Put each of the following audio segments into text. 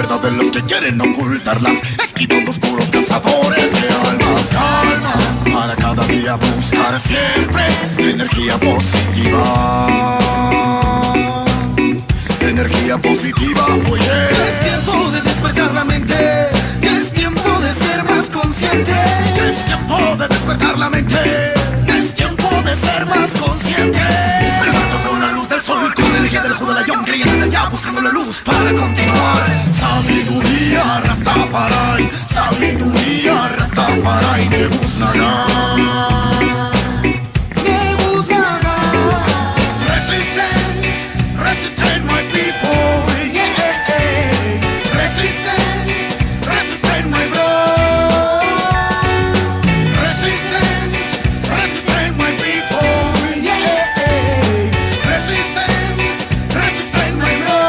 verdad de los que quieren ocultarlas, esquivando oscuros cazadores de almas. Calma, para cada día buscar siempre energía positiva. Energía positiva, oye. Es tiempo de despertar la mente, es tiempo de ser más consciente. Es tiempo de despertar la mente, es tiempo de ser más consciente. Me levanto con la luz del sol, con la energía del ojo del ayón, creyendo en el ya, buscando la luz para continuar. Sabiduría Rastafari, sabiduría Rastafari, me gustará. Resistance, my people, yeah. Resistance, my bro. Resistance, my people, yeah. Resistance, my bro.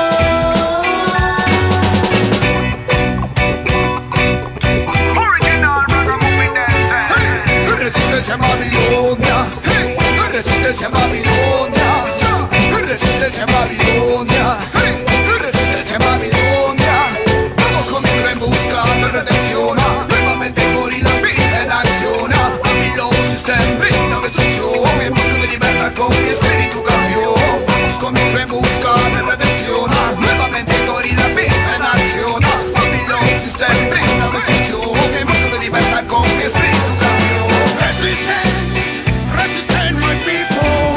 Hey, resistencia Babilonia. Hey, resistencia Babilonia. Resistencia Babilonia, hey, resistencia Babilonia. Vamos con micro en busca de redención. Nuevamente Gorilla Beats en acción. Babylon System brinda destrucción. En busca de libertad con mi espíritu campeón. Vamos con micro en busca de redención. Nuevamente Gorilla Beats en acción. Babylon System brinda destrucción. En busca de libertad con mi espíritu campeón. Resistance, resistance my people.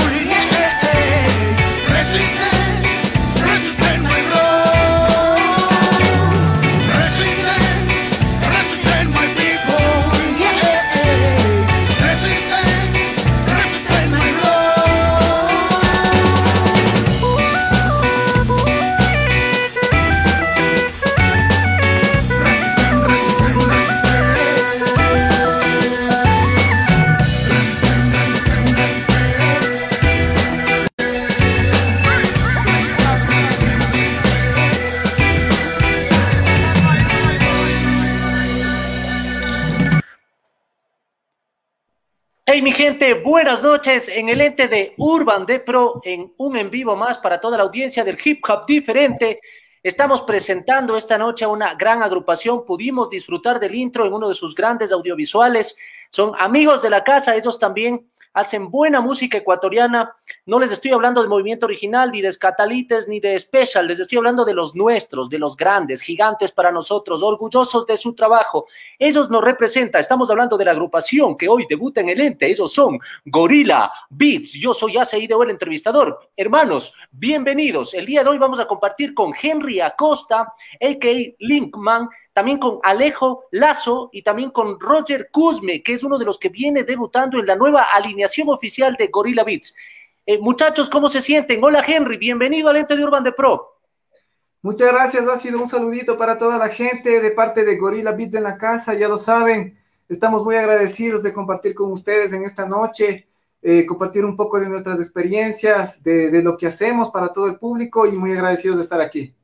Hey mi gente, buenas noches en el ente de Urban The Pro, en un en vivo más para toda la audiencia del hip hop diferente. Estamos presentando esta noche a una gran agrupación, pudimos disfrutar del intro en uno de sus grandes audiovisuales, son amigos de la casa, ellos también hacen buena música ecuatoriana. No les estoy hablando de Movimiento Original, ni de Scatalites, ni de Special, les estoy hablando de los nuestros, de los grandes, gigantes para nosotros, orgullosos de su trabajo. Ellos nos representan, estamos hablando de la agrupación que hoy debuta en el ente, ellos son Gorilla Beats. Yo soy ACIDO, el entrevistador. Hermanos, bienvenidos. El día de hoy vamos a compartir con Henry Acosta, a.k.a. Linkman, también con Alejo Lazo y también con Roger Cusme, que es uno de los que viene debutando en la nueva alineación oficial de Gorilla Beats. Muchachos, ¿cómo se sienten? Hola Henry, bienvenido al ente de Urban The Pro. Muchas gracias, ha sido un saludito para toda la gente de parte de Gorilla Beats en la casa, ya lo saben, estamos muy agradecidos de compartir con ustedes en esta noche, compartir un poco de nuestras experiencias, de lo que hacemos para todo el público y muy agradecidos de estar aquí.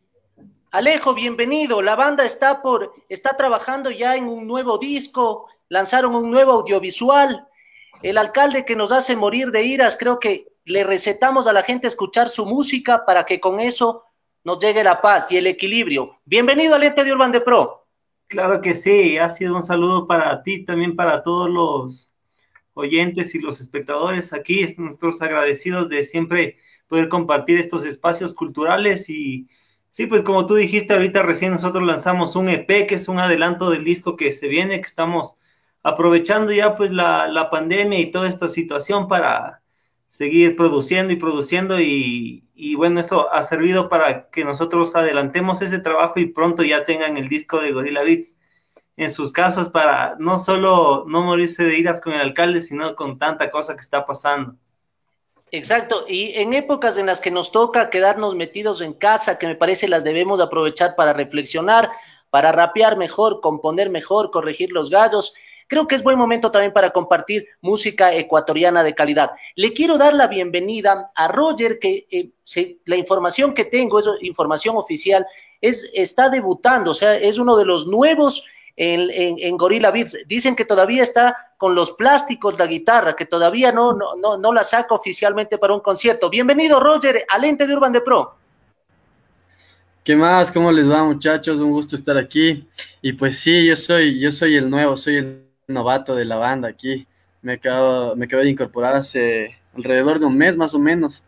Alejo, bienvenido. La banda está trabajando ya en un nuevo disco, lanzaron un nuevo audiovisual. El alcalde que nos hace morir de iras, creo que le recetamos a la gente escuchar su música para que con eso nos llegue la paz y el equilibrio. Bienvenido al ente de Urban The Pro. Claro que sí, ha sido un saludo para ti, también para todos los oyentes y los espectadores aquí, nuestros agradecidos de siempre poder compartir estos espacios culturales y sí, pues como tú dijiste ahorita recién nosotros lanzamos un EP que es un adelanto del disco que se viene, que estamos aprovechando ya pues la pandemia y toda esta situación para seguir produciendo y bueno, esto ha servido para que nosotros adelantemos ese trabajo y pronto ya tengan el disco de Gorilla Beats en sus casas para no solo no morirse de iras con el alcalde, sino con tanta cosa que está pasando. Exacto, y en épocas en las que nos toca quedarnos metidos en casa, que me parece las debemos aprovechar para reflexionar, para rapear mejor, componer mejor, corregir los gallos, creo que es buen momento también para compartir música ecuatoriana de calidad. Le quiero dar la bienvenida a Roger, que la información que tengo, es información oficial, está debutando, o sea, es uno de los nuevos en Gorilla Beats. Dicen que todavía está con los plásticos la guitarra, que todavía no la saca oficialmente para un concierto. Bienvenido, Roger, al ente de Urban The Pro. ¿Qué más? ¿Cómo les va, muchachos? Un gusto estar aquí. Y pues sí, yo soy el nuevo, soy el novato de la banda aquí. Me acabo de incorporar hace alrededor de un mes más o menos.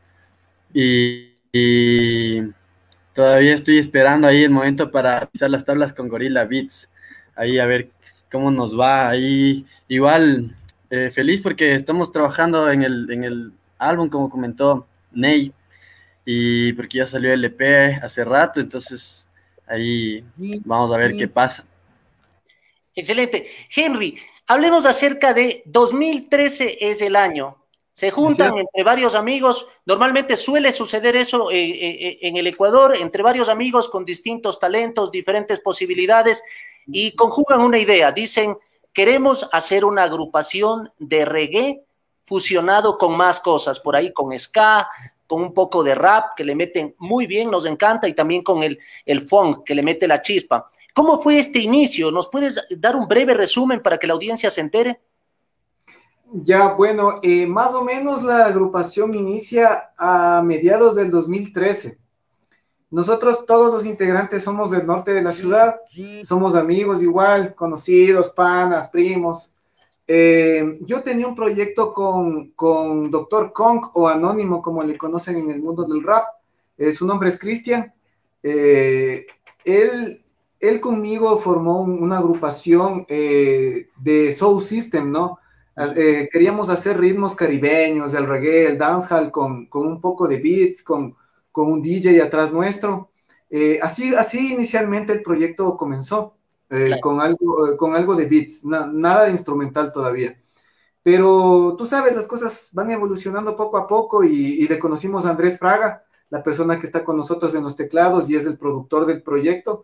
Y todavía estoy esperando ahí el momento para pisar las tablas con Gorilla Beats. Ahí a ver cómo nos va. Ahí igual feliz porque estamos trabajando en el álbum, como comentó Ney, y porque ya salió el EP hace rato, entonces ahí vamos a ver qué pasa. Excelente. Henry, hablemos acerca de 2013 es el año. Se Así juntan es. entre varios amigos. Normalmente suele suceder eso en el Ecuador, entre varios amigos con distintos talentos, diferentes posibilidades, y conjugan una idea. Dicen, queremos hacer una agrupación de reggae fusionado con más cosas, por ahí con ska, con un poco de rap, que le meten muy bien, nos encanta, y también con el funk, que le mete la chispa. ¿Cómo fue este inicio? ¿Nos puedes dar un breve resumen para que la audiencia se entere? Ya, bueno, más o menos la agrupación inicia a mediados del 2013. Nosotros todos los integrantes somos del norte de la ciudad, somos amigos igual, conocidos, panas, primos. Yo tenía un proyecto con Dr. Kong o Anónimo, como le conocen en el mundo del rap. Su nombre es Cristian. Eh, él, él conmigo formó una agrupación de Soul System, ¿no? Queríamos hacer ritmos caribeños, el reggae, el dancehall, con un poco de beats, con un DJ atrás nuestro. Así inicialmente el proyecto comenzó, Claro. con algo de beats, nada de instrumental todavía. Pero tú sabes, las cosas van evolucionando poco a poco y le conocimos a Andrés Fraga, la persona que está con nosotros en los teclados y es el productor del proyecto,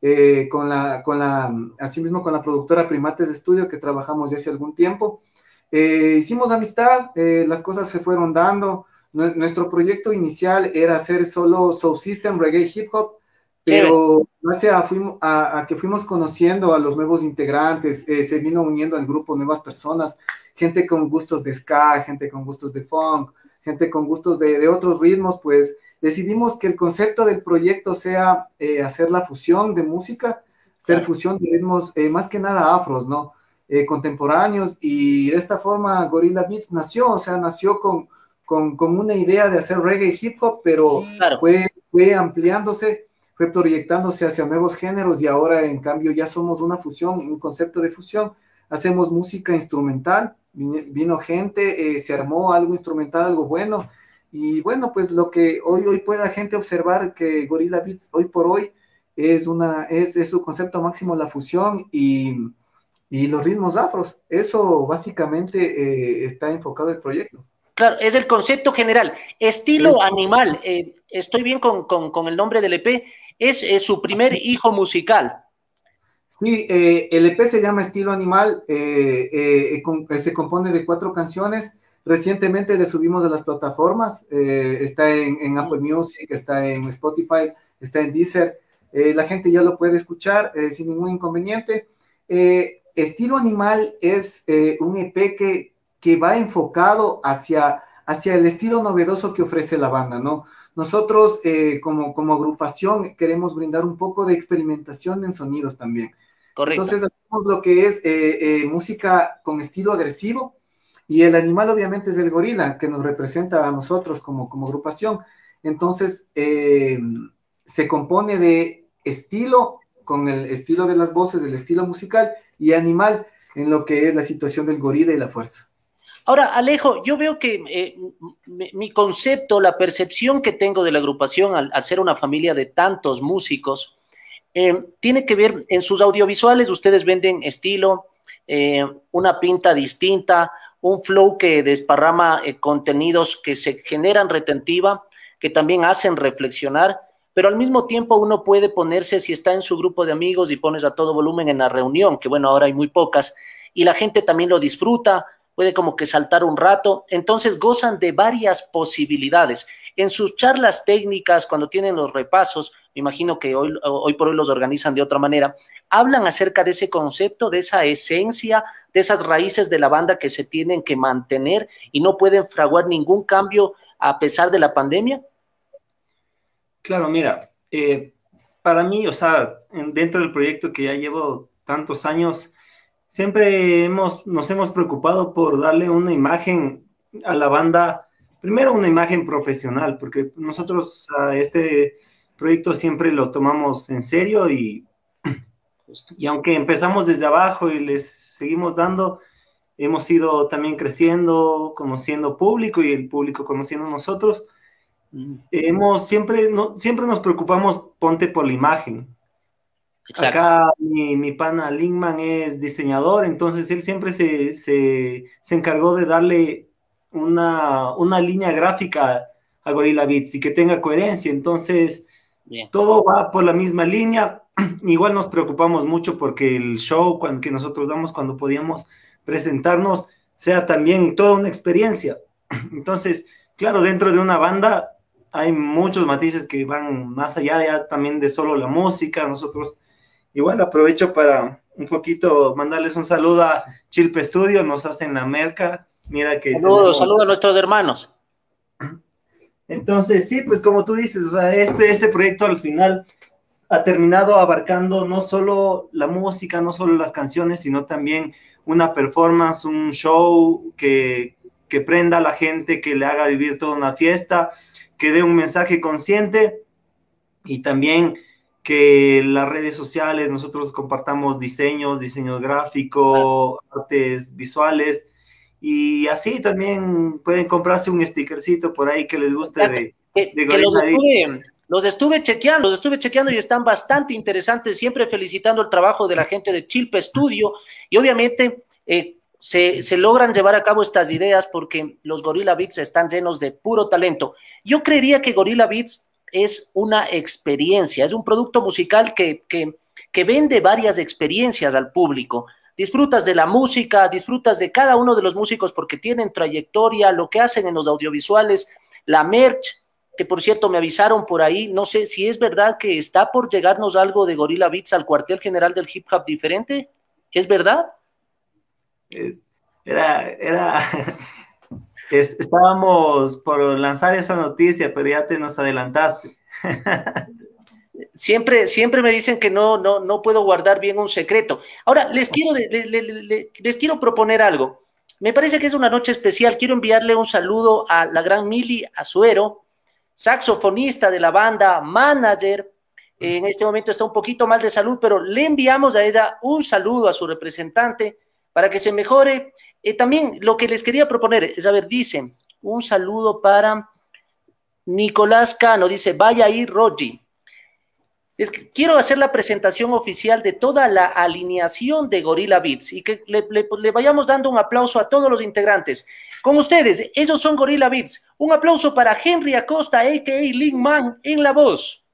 asimismo con la productora Primates de Estudio, que trabajamos ya hace algún tiempo. Hicimos amistad, las cosas se fueron dando. Nuestro proyecto inicial era hacer solo Soul System, reggae, hip hop, Chévere. pero gracias a que fuimos conociendo a los nuevos integrantes, se vino uniendo al grupo nuevas personas, gente con gustos de ska, gente con gustos de funk, gente con gustos de otros ritmos, pues decidimos que el concepto del proyecto sea hacer la fusión de música, hacer Claro. fusión de ritmos más que nada afros, ¿no? Contemporáneos, y de esta forma Gorilla Beats nació, o sea, nació con una idea de hacer reggae hip hop, pero Claro. fue ampliándose, fue proyectándose hacia nuevos géneros y ahora en cambio ya somos una fusión, un concepto de fusión. Hacemos música instrumental, vino gente, se armó algo instrumental, algo bueno, y bueno, pues lo que hoy puede la gente observar que Gorilla Beats hoy por hoy es su concepto máximo la fusión y los ritmos afros. Eso básicamente está enfocado el proyecto. Claro, es el concepto general. Es Estilo animal. Estoy bien con el nombre del EP. Es su primer hijo musical. Sí, el EP se llama Estilo Animal, se compone de 4 canciones. Recientemente le subimos a las plataformas, está en Apple Music, está en Spotify, está en Deezer. La gente ya lo puede escuchar sin ningún inconveniente. Estilo Animal es un EP que va enfocado hacia el estilo novedoso que ofrece la banda, ¿no? Nosotros como agrupación queremos brindar un poco de experimentación en sonidos también. Correcto. Entonces hacemos lo que es música con estilo agresivo, y el animal obviamente es el gorila que nos representa a nosotros como agrupación. Entonces se compone de estilo con el estilo de las voces, del estilo musical, y animal en lo que es la situación del gorila y la fuerza. Ahora, Alejo, yo veo que mi concepto, la percepción que tengo de la agrupación al ser una familia de tantos músicos, tiene que ver en sus audiovisuales. Ustedes venden estilo, una pinta distinta, un flow que desparrama contenidos que se generan retentiva, que también hacen reflexionar, pero al mismo tiempo uno puede ponerse, si está en su grupo de amigos y pones a todo volumen en la reunión, que bueno, ahora hay muy pocas, y la gente también lo disfruta, puede como que saltar un rato, entonces gozan de varias posibilidades. En sus charlas técnicas, cuando tienen los repasos, me imagino que hoy por hoy los organizan de otra manera, hablan acerca de ese concepto, de esa esencia, de esas raíces de la banda que se tienen que mantener y no pueden fraguar ningún cambio a pesar de la pandemia. Claro, mira, para mí, o sea, dentro del proyecto que ya llevo tantos años, siempre nos hemos preocupado por darle una imagen a la banda, primero una imagen profesional, porque nosotros este proyecto siempre lo tomamos en serio y aunque empezamos desde abajo y les seguimos dando, hemos ido también creciendo, conociendo público y el público conociendo a nosotros. Siempre nos preocupamos, ponte por la imagen. Exacto. Acá mi pana Linkman es diseñador, entonces él siempre se encargó de darle una línea gráfica a Gorilla Beats y que tenga coherencia. Entonces, bien, todo va por la misma línea. Igual nos preocupamos mucho porque el show que nosotros damos cuando podíamos presentarnos sea también toda una experiencia. Entonces, claro, dentro de una banda hay muchos matices que van más allá ya también de solo la música. Nosotros, igual aprovecho para un poquito mandarles un saludo a Chilpe Studio, nos hacen la merca. Mira que saludos a nuestros hermanos. Entonces, sí, pues como tú dices, o sea, este proyecto al final ha terminado abarcando no solo la música, no solo las canciones, sino también una performance, un show que prenda a la gente, que le haga vivir toda una fiesta, que dé un mensaje consciente y también que las redes sociales nosotros compartamos diseño gráficos, artes visuales, y así también pueden comprarse un stickercito por ahí que les guste los estuve chequeando y están bastante interesantes, siempre felicitando el trabajo de la gente de Chilpe Studio, y obviamente se logran llevar a cabo estas ideas porque los Gorilla Beats están llenos de puro talento. Yo creería que Gorilla Beats es una experiencia, es un producto musical que vende varias experiencias al público. Disfrutas de la música, disfrutas de cada uno de los músicos porque tienen trayectoria, lo que hacen en los audiovisuales, la merch, que por cierto me avisaron por ahí, no sé si es verdad que está por llegarnos algo de Gorilla Beats al cuartel general del hip hop diferente, ¿es verdad? Estábamos por lanzar esa noticia, pero ya te nos adelantaste. Siempre me dicen que no puedo guardar bien un secreto. Ahora, les quiero proponer algo. Me parece que es una noche especial. Quiero enviarle un saludo a la gran Mili Azuero, saxofonista de la banda, manager. En este momento está un poquito mal de salud, pero le enviamos a ella un saludo a su representante para que se mejore. También lo que les quería proponer es, a ver, dicen, un saludo para Nicolás Cano, dice, vaya ahí, Rogi. Quiero hacer la presentación oficial de toda la alineación de Gorilla Beats y que le vayamos dando un aplauso a todos los integrantes. Con ustedes, ellos son Gorilla Beats. Un aplauso para Henry Acosta, a.k.a. Linkman, en la voz.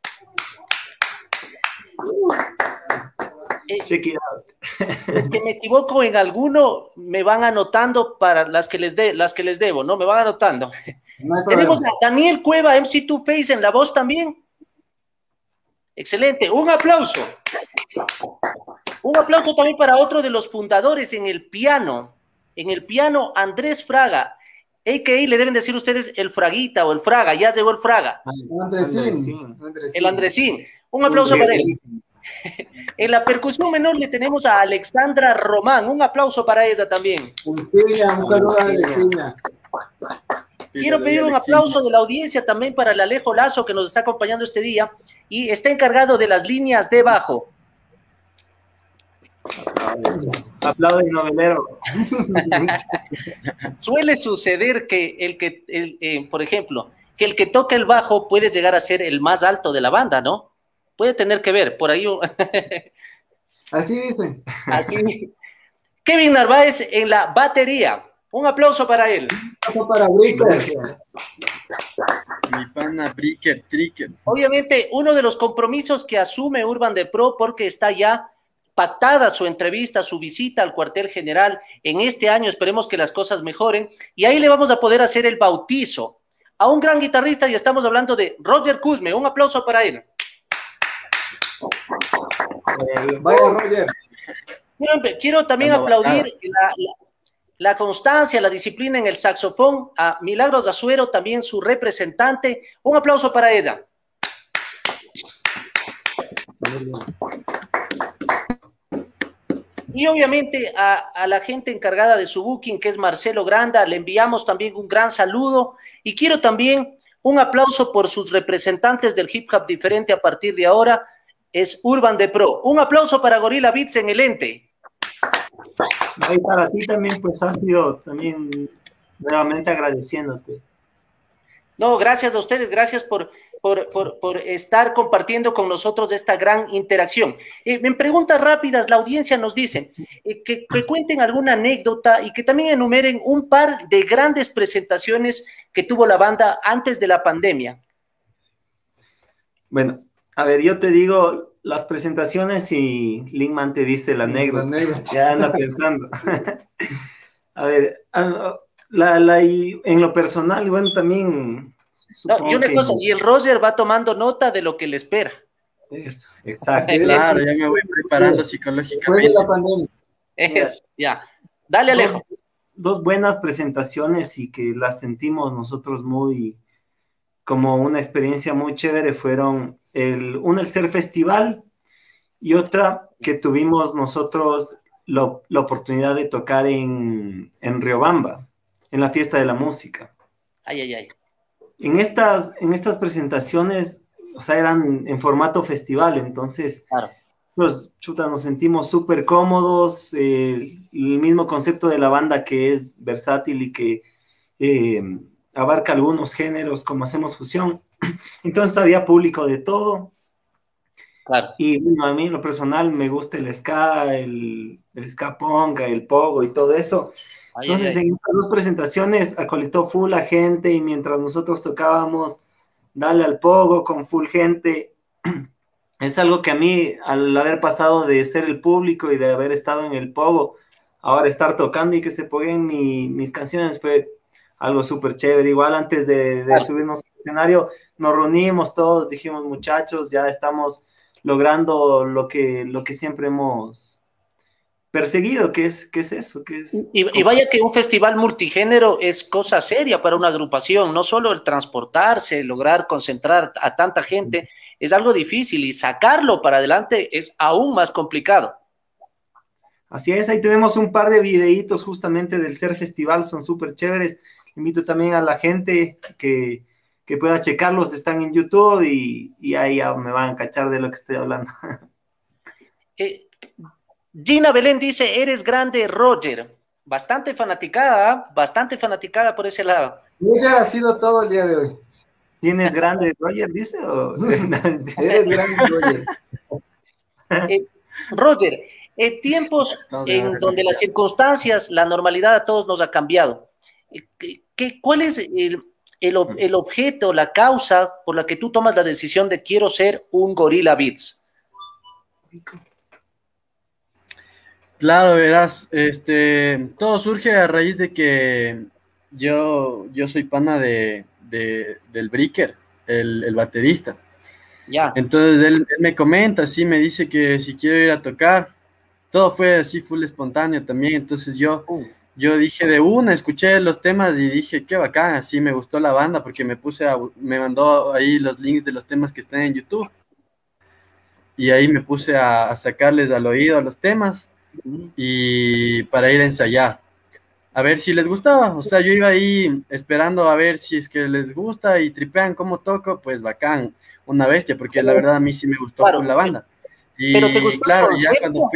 Check it out. Es que me equivoco en alguno, me van anotando para las que les debo, ¿no? Me van anotando. No tenemos a Daniel Cueva, MC2 Face, en la voz también. Excelente, un aplauso. Un aplauso también para otro de los fundadores en el piano. Andrés Fraga, a.k.a. le deben decir ustedes el Fraguita o el Fraga, ya llegó el Fraga. El Andresín. Un aplauso para él. En la percusión menor le tenemos a Alexandra Román, un aplauso para ella también. Un saludo a Alexina. Quiero pedir un aplauso de la audiencia también para el Alejo Lazo, que nos está acompañando este día y está encargado de las líneas de bajo. Aplaude, novelero. Suele suceder que por ejemplo, que el que toca el bajo puede llegar a ser el más alto de la banda, ¿no? Puede tener que ver, por ahí. Así dicen. Así. Kevin Narváez en la batería. Un aplauso para él. Un aplauso para Bricker. Mi pana Bricker, Tricker. Obviamente, uno de los compromisos que asume Urban The Pro, porque está ya pactada su entrevista, su visita al cuartel general en este año, esperemos que las cosas mejoren, y ahí le vamos a poder hacer el bautizo a un gran guitarrista, y estamos hablando de Roger Cusme. Un aplauso para él. Vaya, Roger. Quiero también aplaudir la constancia, la disciplina en el saxofón a Milagros Azuero, también su representante. Un aplauso para ella. Y obviamente a la gente encargada de su booking, que es Marcelo Granda, le enviamos también un gran saludo y quiero también un aplauso por sus representantes del hip hop diferente a partir de ahora, es Urban The Pro. Un aplauso para Gorilla Beats en el ente. Y para ti también, pues ha sido también nuevamente agradeciéndote. No, gracias a ustedes, gracias por estar compartiendo con nosotros esta gran interacción. En preguntas rápidas, la audiencia nos dice que cuenten alguna anécdota y que también enumeren un par de grandes presentaciones que tuvo la banda antes de la pandemia. Bueno, a ver, yo te digo las presentaciones y Linkman te dice la anécdota. Ya anda pensando. A ver, y en lo personal, bueno, también... No, y una cosa, y el Roger va tomando nota de lo que le espera. Eso, exacto. Claro, ya me voy preparando psicológicamente. Después de la pandemia. Eso, ya. Dale, Alejo. Dos buenas presentaciones y que las sentimos nosotros muy, como una experiencia muy chévere, fueron el Ser Festival y otra que tuvimos nosotros la oportunidad de tocar en Riobamba, en la Fiesta de la Música. Ay, ay, ay. En estas presentaciones, o sea, eran en formato festival, entonces, claro, pues, chuta, nos sentimos súper cómodos, el mismo concepto de la banda que es versátil y que abarca algunos géneros, como hacemos fusión, entonces había público de todo, claro. Y bueno, a mí en lo personal me gusta el ska, el ska punk, el pogo y todo eso. Entonces, en estas dos presentaciones acolitó full la gente y mientras nosotros tocábamos Dale al Pogo con full gente, es algo que a mí, al haber pasado de ser el público y de haber estado en el Pogo, ahora estar tocando y que se poguen mis canciones fue algo súper chévere. Igual antes de subirnos al escenario, nos reunimos todos, dijimos, muchachos, ya estamos logrando lo que siempre hemos perseguido, ¿qué es eso? Y vaya que un festival multigénero es cosa seria para una agrupación, no solo el transportarse, lograr concentrar a tanta gente, es algo difícil y sacarlo para adelante es aún más complicado. Así es, ahí tenemos un par de videitos justamente del Ser Festival, son súper chéveres. Invito también a la gente que pueda checarlos, están en YouTube y ahí ya me van a cachar de lo que estoy hablando. Gina Belén dice, eres grande, Roger. Bastante fanaticada por ese lado. Roger ha sido todo el día de hoy. ¿Tienes grande, Roger, dice? Eres grande, Roger. Roger, tiempos en donde las circunstancias, la normalidad a todos nos ha cambiado. ¿Cuál es el objeto, la causa por la que tú tomas la decisión de quiero ser un Gorilla Beats? Claro, verás, todo surge a raíz de que yo soy pana del Bricker, el baterista. Ya. Entonces él me comenta, así me dice que si quiero ir a tocar, todo fue así full espontáneo también, entonces yo dije de una, escuché los temas y dije qué bacán, así me gustó la banda porque me mandó ahí los links de los temas que están en YouTube y ahí me puse a sacarles al oído a los temas y para ir a ensayar, a ver si les gustaba, o sea, yo iba ahí esperando a ver si es que les gusta y tripean cómo toco, pues bacán, una bestia, porque la verdad a mí sí me gustó con la banda. Y pero te gustó, claro, ya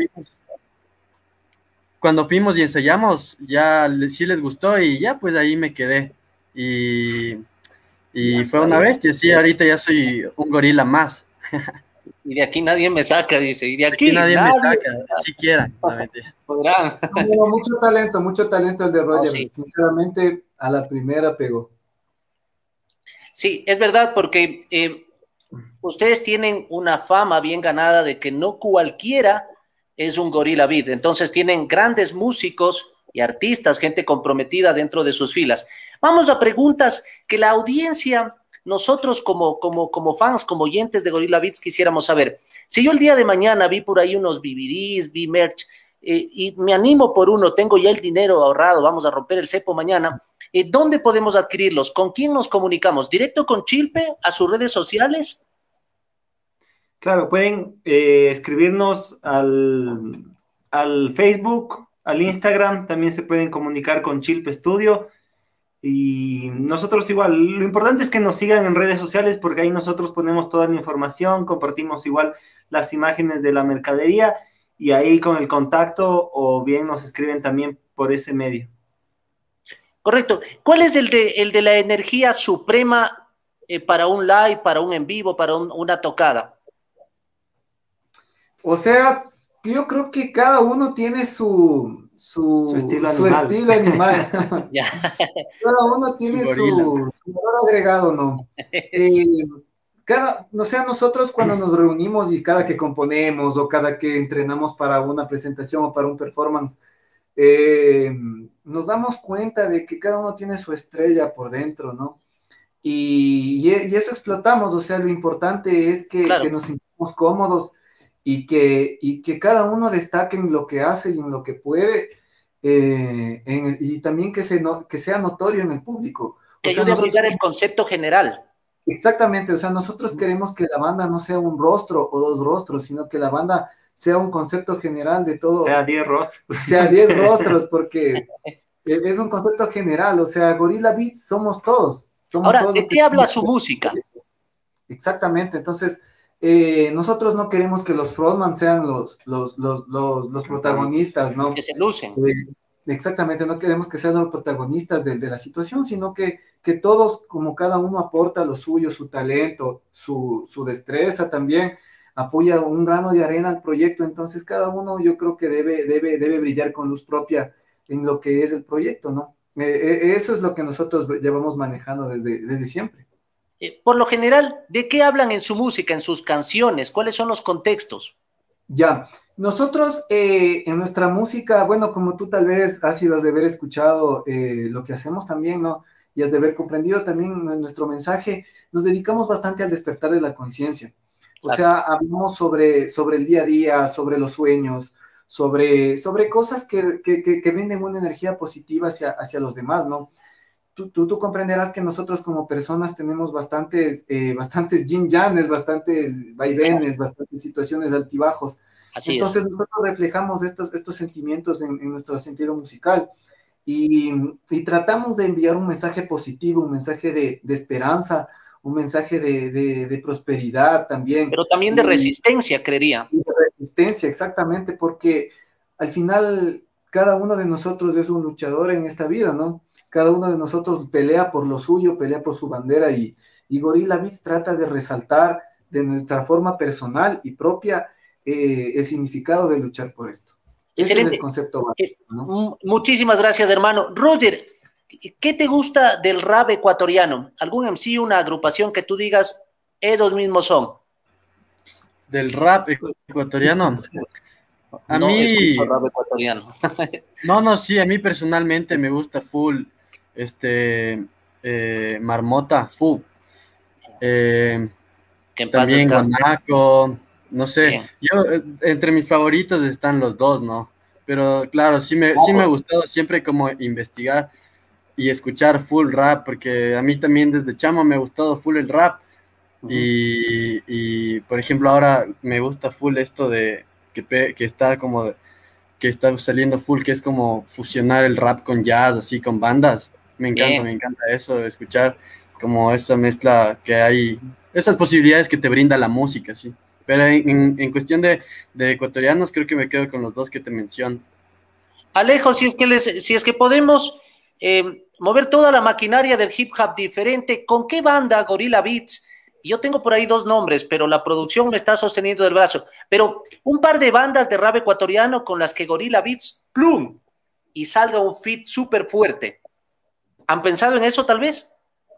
cuando fuimos y ensayamos, ya sí les gustó y ya pues ahí me quedé. Y fue una bestia, sí, ahorita ya soy un gorila más. Y de aquí nadie me saca, dice, y de aquí nadie me saca, siquiera. No, mucho talento el de Roger, sí. Sinceramente, a la primera pegó. Sí, es verdad, porque ustedes tienen una fama bien ganada de que no cualquiera es un Gorilla Beat, entonces tienen grandes músicos y artistas, gente comprometida dentro de sus filas. Vamos a preguntas que la audiencia, nosotros como fans, como oyentes de Gorilla Beats quisiéramos saber. Si yo el día de mañana vi por ahí unos DVDs, vi merch, y me animo por uno, tengo ya el dinero ahorrado, vamos a romper el cepo mañana, ¿dónde podemos adquirirlos? ¿Con quién nos comunicamos? ¿Directo con Chilpe? ¿A sus redes sociales? Claro, pueden escribirnos al Facebook, al Instagram, también se pueden comunicar con Chilpe Studio. Y nosotros igual, lo importante es que nos sigan en redes sociales porque ahí nosotros ponemos toda la información, compartimos igual las imágenes de la mercadería y ahí con el contacto o bien nos escriben también por ese medio. Correcto. ¿Cuál es el de la energía suprema para un live, para un en vivo, para una tocada? O sea, yo creo que cada uno tiene su estilo animal. Ya. Cada uno tiene su valor agregado, ¿no? O sea, nosotros cuando nos reunimos y cada que componemos o cada que entrenamos para una presentación o para un performance, nos damos cuenta de que cada uno tiene su estrella por dentro, ¿no? Y eso explotamos, o sea, lo importante es Claro. que nos sintamos cómodos y que cada uno destaque en lo que hace y en lo que puede, y también que sea notorio en el público. Que O sea, ayude a nosotros, brillar el concepto general. exactamente, o sea, nosotros queremos que la banda no sea un rostro o dos rostros, sino que la banda sea un concepto general de todo. Sea 10 rostros. Sea 10 rostros, porque es un concepto general, o sea, Gorilla Beats somos todos. Ahora, ¿de qué habla su música? Exactamente, entonces nosotros no queremos que los frontman sean los protagonistas, ¿no? Que se lucen. Exactamente, no queremos que sean los protagonistas de la situación, sino que todos, como cada uno aporta lo suyo, su talento, su destreza también, apoya un grano de arena al proyecto, entonces cada uno yo creo que debe brillar con luz propia en lo que es el proyecto, ¿no? Eso es lo que nosotros llevamos manejando desde siempre. Por lo general, ¿de qué hablan en su música, en sus canciones? ¿Cuáles son los contextos? Ya, nosotros en nuestra música, bueno, como tú tal vez has de haber escuchado lo que hacemos también, ¿no? Y has de haber comprendido también nuestro mensaje, nos dedicamos bastante al despertar de la conciencia. O sea, hablamos sobre el día a día, sobre los sueños, sobre cosas que brinden una energía positiva hacia los demás, ¿no? Tú comprenderás que nosotros como personas tenemos bastantes yin-yanes, bastantes vaivenes, bastantes situaciones de altibajos. Así Entonces es. nosotros reflejamos estos sentimientos en nuestro sentido musical y tratamos de enviar un mensaje positivo, un mensaje de esperanza, un mensaje de prosperidad también. Pero también de resistencia, creería. De resistencia, exactamente, porque al final cada uno de nosotros es un luchador en esta vida, ¿no? Cada uno de nosotros pelea por lo suyo, pelea por su bandera y Gorilla Beats trata de resaltar de nuestra forma personal y propia el significado de luchar por esto. Ese es el concepto básico, ¿no? Muchísimas gracias, hermano. Roger, ¿qué te gusta del rap ecuatoriano? ¿Algún MC, una agrupación que tú digas, ellos mismos son? Del rap ecuatoriano. A no mí... escucho rap ecuatoriano. No, sí, a mí personalmente me gusta full, Marmota, full. También Guanaco, no sé. Bien. Yo, entre mis favoritos están los dos, ¿no? Pero claro, sí me ha gustado siempre como investigar y escuchar full rap, porque a mí también desde chamo me ha gustado full el rap. Y por ejemplo, ahora me gusta full esto de que está como que está saliendo full, que es como fusionar el rap con jazz, así con bandas. Me encanta eso, escuchar como esa mezcla que hay, esas posibilidades que te brinda la música, sí. Pero en cuestión de ecuatorianos, creo que me quedo con los dos que te menciono. Alejo, si es que podemos mover toda la maquinaria del hip hop diferente, ¿con qué banda Gorilla Beats? Yo tengo por ahí dos nombres, pero la producción me está sosteniendo del brazo. Pero un par de bandas de rap ecuatoriano con las que Gorilla Beats, plum, y salga un feat súper fuerte. ¿Han pensado en eso tal vez?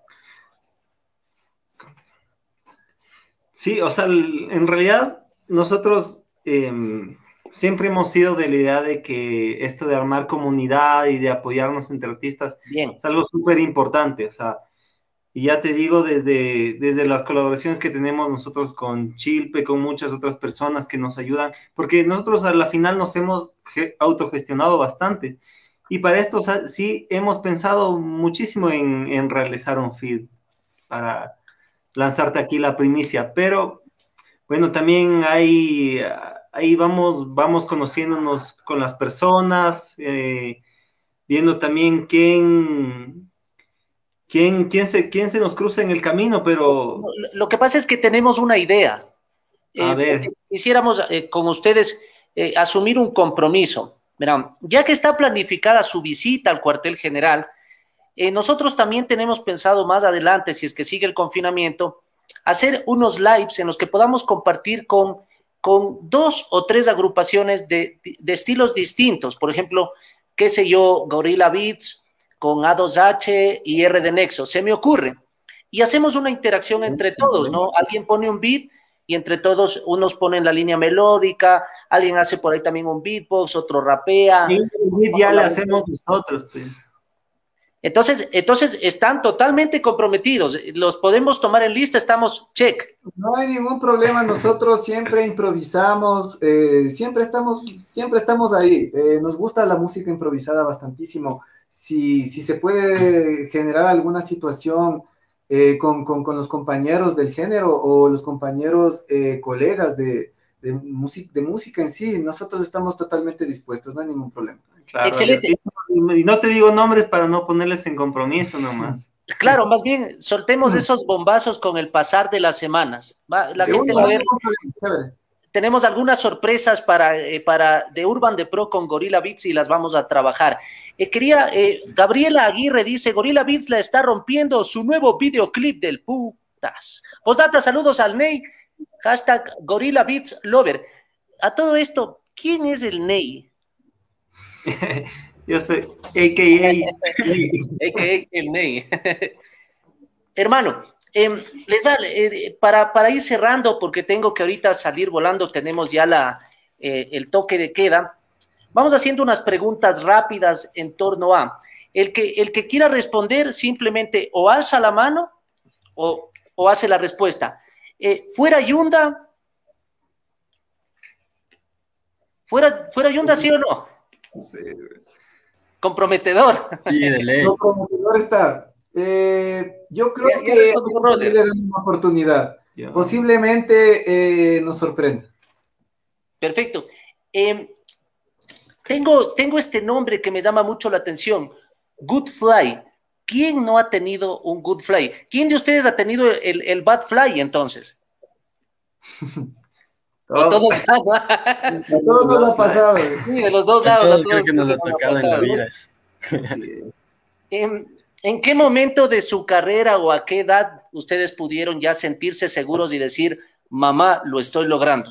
Sí, o sea, en realidad nosotros siempre hemos sido de la idea de que esto de armar comunidad y de apoyarnos entre artistas es algo súper importante, o sea, y ya te digo, desde las colaboraciones que tenemos nosotros con Chilpe, con muchas otras personas que nos ayudan, porque nosotros a la final nos hemos autogestionado bastante. Y para esto, o sea, sí hemos pensado muchísimo en realizar un feed para lanzarte aquí la primicia, pero bueno, también ahí vamos conociéndonos con las personas, viendo también quién se nos cruza en el camino, pero Lo que pasa es que tenemos una idea. a Porque ver, quisiéramos con ustedes asumir un compromiso. Verán, ya que está planificada su visita al cuartel general, nosotros también tenemos pensado más adelante, si es que sigue el confinamiento, hacer unos lives en los que podamos compartir con 2 o 3 agrupaciones de estilos distintos. Por ejemplo, qué sé yo, Gorilla Beats con A2H y R de Nexo. Se me ocurre. Y hacemos una interacción entre todos, ¿no? Alguien pone un beat y entre todos unos ponen la línea melódica, alguien hace por ahí también un beatbox, otro rapea. ya le hacemos nosotros, pues. Entonces están totalmente comprometidos, los podemos tomar en lista, estamos check. No hay ningún problema, nosotros siempre improvisamos, siempre estamos ahí. Nos gusta la música improvisada bastantísimo. Si se puede generar alguna situación con los compañeros del género o los compañeros colegas de música en sí, nosotros estamos totalmente dispuestos, no hay ningún problema. Claro, Excelente. y no te digo nombres para no ponerles en compromiso nomás. Claro, más bien soltemos esos bombazos con el pasar de las semanas. La gente va a ver. Tenemos algunas sorpresas para de Urban de Pro con Gorilla Beats y las vamos a trabajar. Gabriela Aguirre dice, Gorilla Beats la está rompiendo su nuevo videoclip del putas. Postdata, saludos al Ney, hashtag Gorilla Beats Lover. A todo esto, ¿quién es el Ney? Yo soy a.k.a. el Ney. Hermano, para ir cerrando, porque tengo que ahorita salir volando, tenemos ya el toque de queda, vamos haciendo unas preguntas rápidas en torno a, el que quiera responder simplemente o alza la mano o hace la respuesta. ¿Fuera Yunda? ¿Fuera Yunda, sí o no? Sí. Comprometedor. Sí, de ley. Comprometedor está. Yo creo que le damos una oportunidad. Posiblemente nos sorprenda. Perfecto. Tengo este nombre que me llama mucho la atención. Good Fly. ¿Quién no ha tenido un Good Fly? ¿Quién de ustedes ha tenido el Bad Fly entonces? Todos nos ha pasado. Sí, de los dos lados. Creo que nos ha tocado en la vida. ¿En qué momento de su carrera o a qué edad ustedes pudieron ya sentirse seguros y decir, mamá, lo estoy logrando?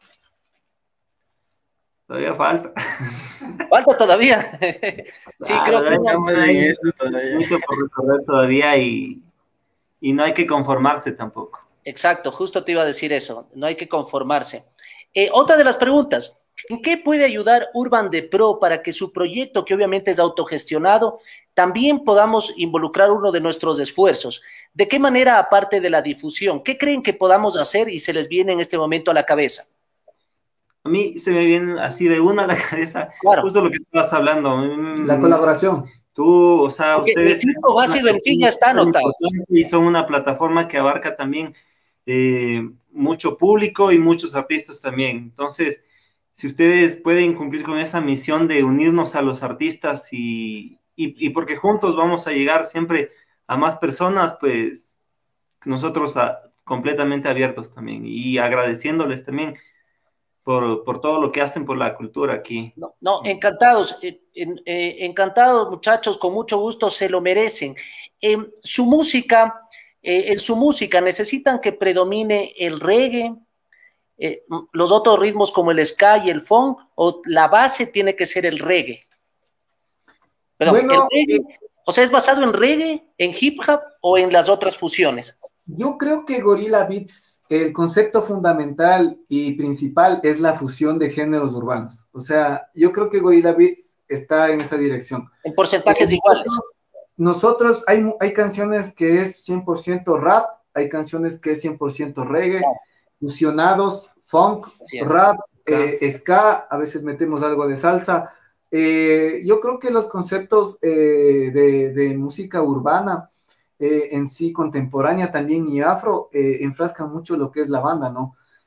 Todavía falta. ¿Falta todavía? Sí, creo que hay mucho por recorrer todavía y no hay que conformarse tampoco. Exacto, justo te iba a decir eso, no hay que conformarse. Otra de las preguntas, ¿en qué puede ayudar Urban de Pro para que su proyecto, que obviamente es autogestionado, también podamos involucrar uno de nuestros esfuerzos? ¿De qué manera, aparte de la difusión, qué creen que podamos hacer y se les viene en este momento a la cabeza? A mí se me viene así de una a la cabeza, claro, justo lo que estabas hablando. La colaboración. Tú, o sea, porque ustedes... el equipo básico en Piña está anotado. Y son una plataforma que abarca también mucho público y muchos artistas también. Entonces, si ustedes pueden cumplir con esa misión de unirnos a los artistas y porque juntos vamos a llegar siempre a más personas, pues nosotros completamente abiertos también y agradeciéndoles también por todo lo que hacen por la cultura aquí. No, encantados, encantados muchachos, con mucho gusto, se lo merecen. En su música necesitan que predomine el reggae, los otros ritmos como el ska y el funk, o la base tiene que ser el reggae. Perdón, bueno, el reggae, o sea, ¿es basado en reggae, en hip hop o en las otras fusiones? Yo creo que Gorilla Beats, el concepto fundamental y principal es la fusión de géneros urbanos. O sea, yo creo que Gorilla Beats está en esa dirección. En porcentajes iguales. Nosotros hay canciones que es 100% rap, hay canciones que es 100% reggae, fusionados, funk, rap, ska, a veces metemos algo de salsa. Yo creo que los conceptos de música urbana en sí contemporánea también y afro enfrascan mucho lo que es la banda, ¿no?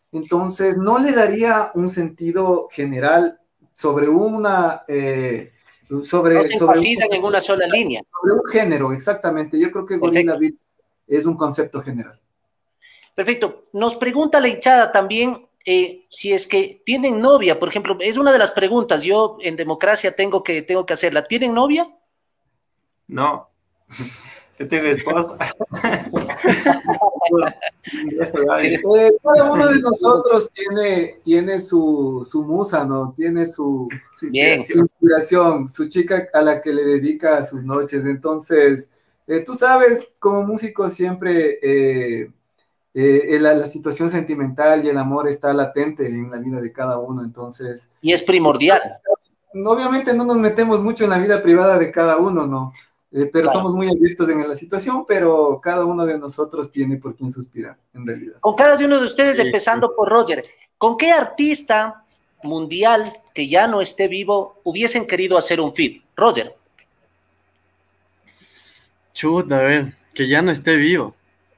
Entonces, no le daría un sentido general sobre una... No se enfatizan en una sola línea. Sobre un género, exactamente. Yo creo que Gorilla Beats es un concepto general. Perfecto. Nos pregunta la hinchada también si es que tienen novia, por ejemplo, es una de las preguntas. Yo en democracia tengo que hacerla. ¿Tienen novia? No. Yo tengo esposa. Cada uno de nosotros tiene su musa, ¿no? Tiene su inspiración, su chica a la que le dedica sus noches. Entonces, tú sabes, como músico siempre la situación sentimental y el amor está latente en la vida de cada uno. Entonces, y es primordial. Obviamente no nos metemos mucho en la vida privada de cada uno, ¿no? Pero claro, somos muy abiertos en la situación, pero cada uno de nosotros tiene por quién suspirar, en realidad. Con cada uno de ustedes, empezando por Roger, ¿con qué artista mundial que ya no esté vivo hubiesen querido hacer un feat? Roger. Chuta, a ver, que ya no esté vivo.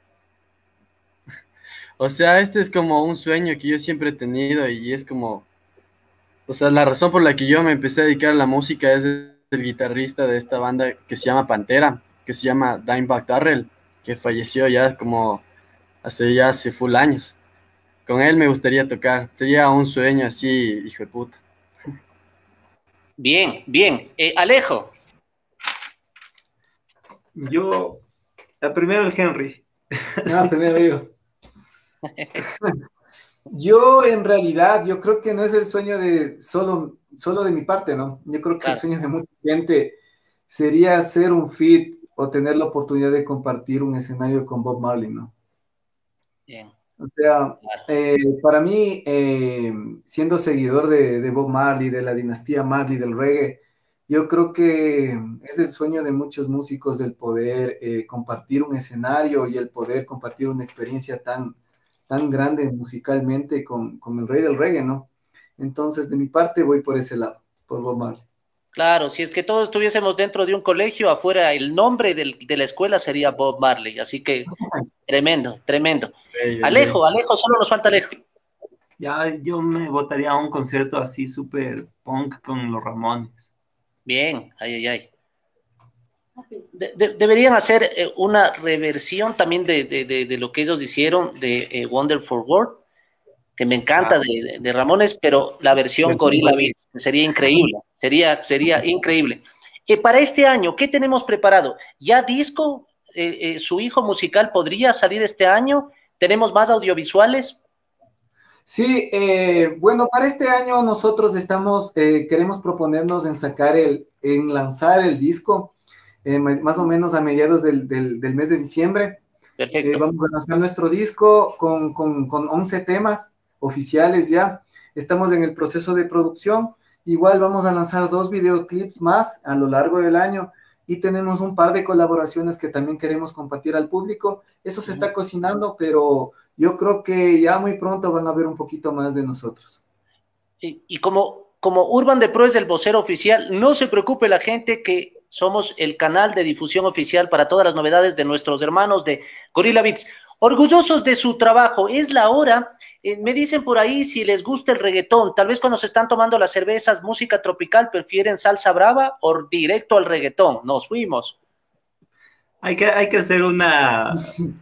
O sea, este es como un sueño que yo siempre he tenido y es como... O sea, la razón por la que yo me empecé a dedicar a la música es el guitarrista de esta banda que se llama Pantera, que se llama Dimebag Darrell, que falleció ya como hace full años. Con él me gustaría tocar. Sería un sueño así, hijo de puta. Bien, bien. Alejo. Yo, primero el Henry. Primero yo. Yo, en realidad, yo creo que no es el sueño de solo de mi parte, ¿no? Yo creo que claro, el sueño de mucha gente sería hacer un feat o tener la oportunidad de compartir un escenario con Bob Marley, ¿no? Bien. O sea, para mí, siendo seguidor de Bob Marley, de la dinastía Marley, del reggae, yo creo que es el sueño de muchos músicos el poder compartir un escenario y el poder compartir una experiencia tan grande musicalmente con el rey del reggae, ¿no? Entonces, de mi parte, voy por ese lado, por Bob Marley. Claro, si es que todos estuviésemos dentro de un colegio, afuera el nombre de la escuela sería Bob Marley, así que tremendo, tremendo. Alejo, solo nos falta Alejo. Ya, yo me votaría a un concierto así súper punk con los Ramones. Bien, ay. Deberían hacer una reversión también de lo que ellos hicieron de Wonderful World, que me encanta de Ramones, pero la versión Gorilla Beats sería increíble, sería increíble. Para este año, ¿qué tenemos preparado? ¿Ya disco? ¿Su hijo musical podría salir este año? ¿Tenemos más audiovisuales? Sí, bueno, para este año nosotros queremos proponernos en lanzar el disco, más o menos a mediados del mes de diciembre. Perfecto. Vamos a lanzar nuestro disco con 11 temas oficiales ya. Estamos en el proceso de producción. Igual vamos a lanzar 2 videoclips más a lo largo del año y tenemos un par de colaboraciones que también queremos compartir al público. Eso se está cocinando, pero yo creo que ya muy pronto van a ver un poquito más de nosotros. Y como Urban The Pro es el vocero oficial, no se preocupe la gente que somos el canal de difusión oficial para todas las novedades de nuestros hermanos de Gorilla Beats. Orgullosos de su trabajo, es la hora. Me dicen por ahí si les gusta el reggaetón. Tal vez cuando se están tomando las cervezas, música tropical, prefieren salsa brava o directo al reggaetón. Nos fuimos. Hay que hacer la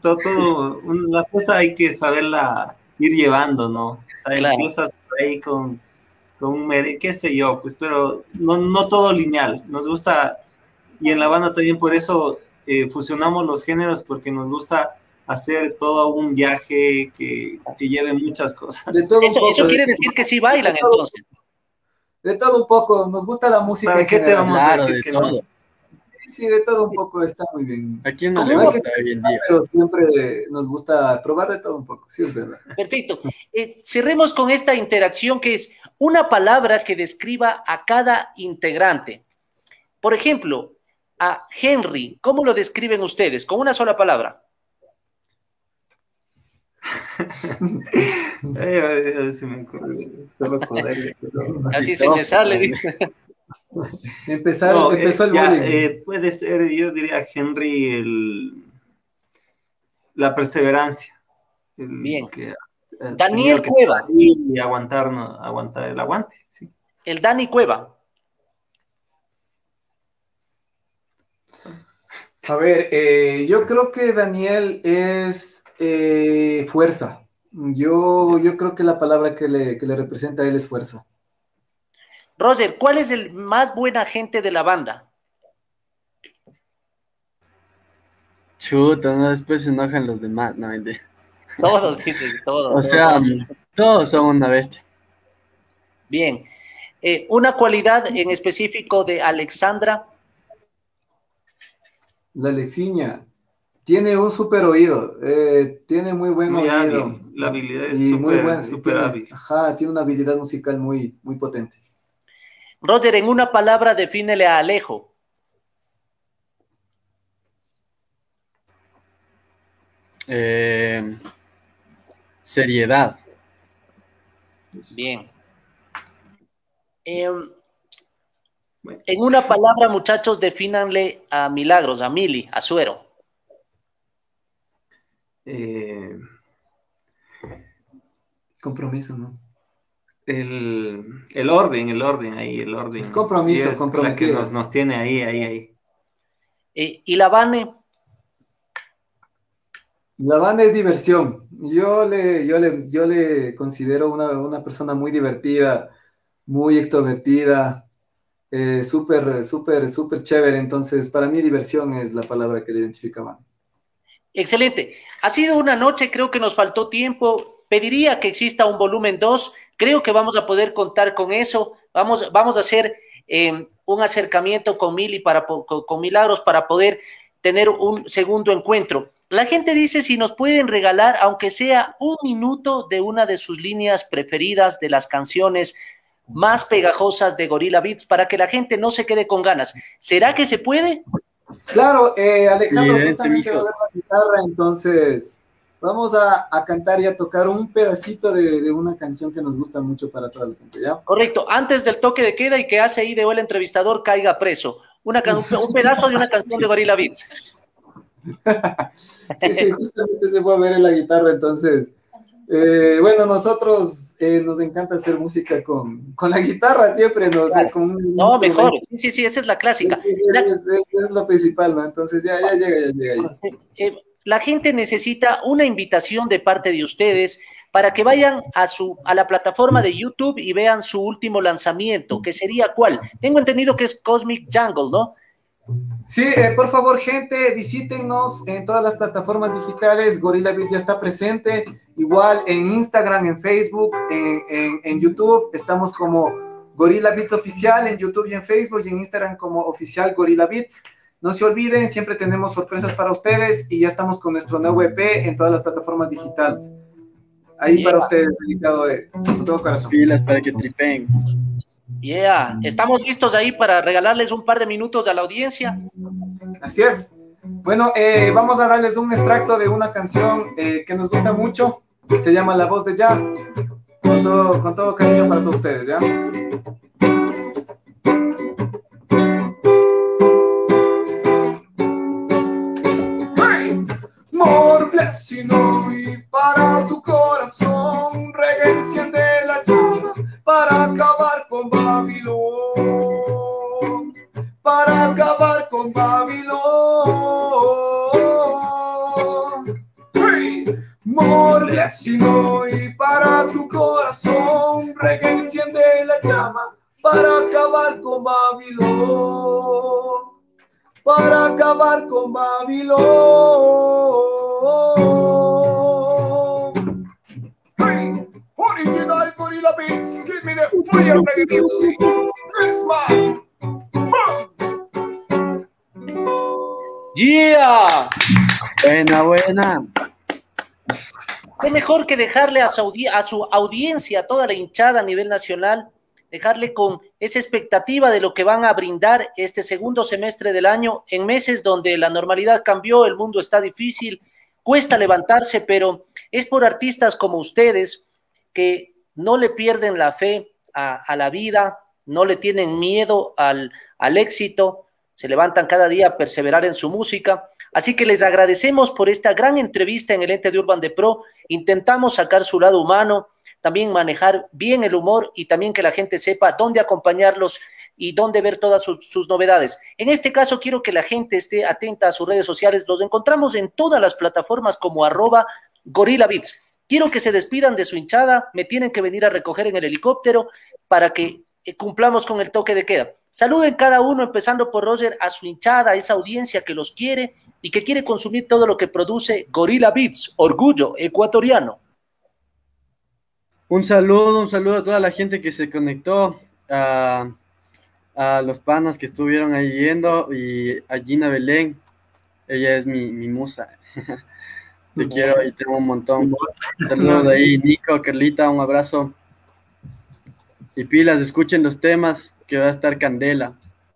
cosa hay que saberla ir llevando, ¿no? O sea, claro, empiezas por ahí con qué sé yo, pues, pero no todo lineal. Nos gusta, y en la banda también por eso fusionamos los géneros, porque nos gusta hacer todo un viaje que lleve muchas cosas. De todo un poco, eso quiere decir que sí bailan, entonces. De todo un poco, nos gusta la música. ¿Para qué te vamos a decir que no? Sí, de todo un poco, está muy bien. ¿A quién no le gusta hoy en día? Pero siempre nos gusta probar de todo un poco, sí, es verdad. Perfecto. Cerremos con esta interacción que es una palabra que describa a cada integrante. Por ejemplo, a Henry, ¿cómo lo describen ustedes? Con una sola palabra. Se me ocurre, así se me sale. Empezó el bullying. Puede ser, yo diría Henry, la perseverancia. Bien. Daniel Cueva. Y aguantar, no, aguantar el aguante. Sí. El Dani Cueva. A ver, yo creo que Daniel es fuerza. Yo creo que la palabra que le representa a él es fuerza. Roger, ¿cuál es el más buen agente de la banda? Chuta, no, después se enojan los demás, no, mentira. Todos dicen, todos. O sea, todos son una bestia. Bien. Una cualidad en específico de Alexandra. La Alexiña tiene un súper oído, tiene muy buen Muy oído. hábil. La habilidad es Y muy buen, súper tiene, hábil. ajá, tiene una habilidad musical muy, muy potente. Roger, en una palabra, defínele a Alejo. Seriedad. Bien. En una palabra, muchachos, defínanle a Milagros, a Mili, a Suero. Compromiso, ¿no? El orden ahí, el orden. Es compromiso, Y es comprometido. la que nos tiene ahí. Y la Vane, La banda es diversión. Yo le considero una persona muy divertida, muy extrovertida, súper chévere. Entonces, para mí diversión es la palabra que le identifica a Van. excelente. Ha sido una noche, creo que nos faltó tiempo. Pediría que exista un volumen 2. Creo que vamos a poder contar con eso. Vamos a hacer un acercamiento con Mili con Milagros para poder tener un segundo encuentro. La gente dice si nos pueden regalar, aunque sea un minuto, de una de sus líneas preferidas, de las canciones más pegajosas de Gorilla Beats, para que la gente no se quede con ganas. ¿Será que se puede? Claro, Alejandro Mira, justamente va a dar la guitarra, entonces vamos a cantar y a tocar un pedacito de una canción que nos gusta mucho para toda la gente, ¿ya? Correcto, antes del toque de queda y que hace ahí de el entrevistador caiga preso. Un pedazo de una canción de Gorilla Beats. Sí, justamente se fue a ver en la guitarra, entonces, bueno, nosotros nos encanta hacer música con la guitarra siempre, ¿no? O sea, con No, mejor, sí, esa es la clásica. Es lo principal, ¿no? Entonces ya llega ahí. La gente necesita una invitación de parte de ustedes para que vayan a la plataforma de YouTube y vean su último lanzamiento, que sería ¿cuál? Tengo entendido que es Cosmic Jungle, ¿no? Sí, por favor, gente, visítenos en todas las plataformas digitales. Gorilla Beats ya está presente, igual en Instagram, en Facebook, en YouTube. Estamos como Gorilla Beats Oficial en YouTube y en Facebook, y en Instagram como Oficial Gorilla Beats. No se olviden, siempre tenemos sorpresas para ustedes y ya estamos con nuestro nuevo EP en todas las plataformas digitales. Ahí para ustedes, dedicado con todo corazón. Pilas para que tripen. Estamos listos ahí para regalarles un par de minutos a la audiencia. Así es. Bueno, vamos a darles un extracto de una canción que nos gusta mucho. Se llama La Voz de Ya. Con todo cariño para todos ustedes, ¿ya? Hey! More blessing hoy para tu corazón. Reggae enciende la llama para acabar con Babilón. Para acabar con Babilón. Hey, more blessing hoy para tu corazón. Reggae enciende la llama para acabar con Babilón. Para acabar con Babilón. Hey, original Gorilla Beats, give me the fire reggae music. Next man. ¡Yeah! Buena. ¿Qué mejor que dejarle a su audiencia, a toda la hinchada a nivel nacional, dejarle con esa expectativa de lo que van a brindar este segundo semestre del año, en meses donde la normalidad cambió, el mundo está difícil, cuesta levantarse, pero es por artistas como ustedes que no le pierden la fe a la vida, no le tienen miedo al éxito, se levantan cada día a perseverar en su música. Así que les agradecemos por esta gran entrevista en el ente de Urban de Pro. Intentamos sacar su lado humano, también manejar bien el humor y también que la gente sepa dónde acompañarlos y dónde ver todas sus novedades. En este caso quiero que la gente esté atenta a sus redes sociales. Los encontramos en todas las plataformas como @GorillaBeats. Quiero que se despidan de su hinchada, me tienen que venir a recoger en el helicóptero para que cumplamos con el toque de queda. Saluden cada uno, empezando por Roger, a su hinchada, a esa audiencia que los quiere y que quiere consumir todo lo que produce Gorilla Beats, orgullo ecuatoriano. Un saludo a toda la gente que se conectó, a los panas que estuvieron ahí yendo, y a Gina Belén, ella es mi musa. Te quiero y tengo un montón. Saludos de ahí, Nico, Carlita, un abrazo. Y pilas, escuchen los temas, que va a estar candela.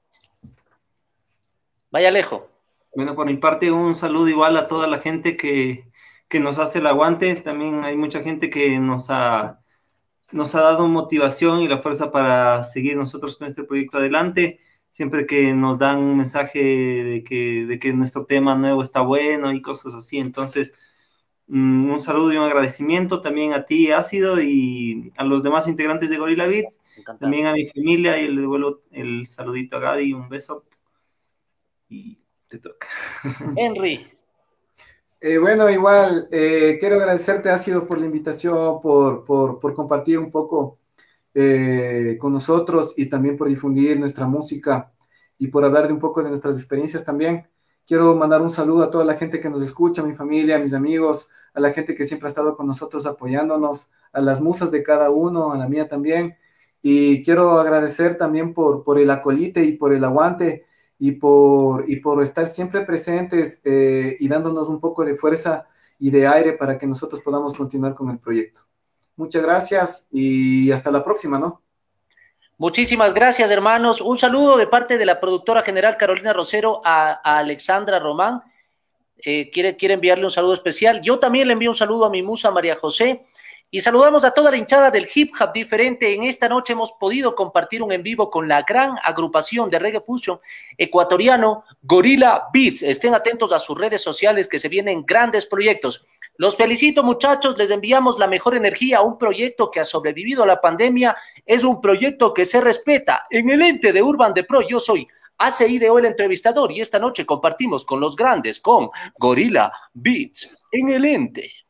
Vaya Alejo. Bueno, por mi parte, un saludo igual a toda la gente que nos hace el aguante. También hay mucha gente que nos ha dado motivación y la fuerza para seguir nosotros con este proyecto adelante. Siempre que nos dan un mensaje de que nuestro tema nuevo está bueno y cosas así. Entonces, un saludo y un agradecimiento también a ti, Ácido, y a los demás integrantes de Gorilla Beats. Encantado. También a mi familia, y le devuelvo el saludito a Gaby, un beso. Y te toca. Henry. Bueno, igual, quiero agradecerte, Ácido, por la invitación, por compartir un poco con nosotros y también por difundir nuestra música y por hablar de un poco de nuestras experiencias también. Quiero mandar un saludo a toda la gente que nos escucha, a mi familia, a mis amigos, a la gente que siempre ha estado con nosotros apoyándonos, a las musas de cada uno, a la mía también. Y quiero agradecer también por el acolite y por el aguante y por estar siempre presentes y dándonos un poco de fuerza y de aire para que nosotros podamos continuar con el proyecto. Muchas gracias y hasta la próxima, ¿no? Muchísimas gracias, hermanos. Un saludo de parte de la productora general Carolina Rosero a Alexandra Román. Quiere enviarle un saludo especial. Yo también le envío un saludo a mi musa María José. Y saludamos a toda la hinchada del Hip Hop Diferente. En esta noche hemos podido compartir un en vivo con la gran agrupación de Reggae Fusion ecuatoriano Gorilla Beats. Estén atentos a sus redes sociales, que se vienen grandes proyectos. Los felicito, muchachos, les enviamos la mejor energía a un proyecto que ha sobrevivido a la pandemia. Es un proyecto que se respeta. En el ente de Urban de Pro, yo soy ACIDO, el entrevistador, y esta noche compartimos con los grandes, con Gorilla Beats en el ente.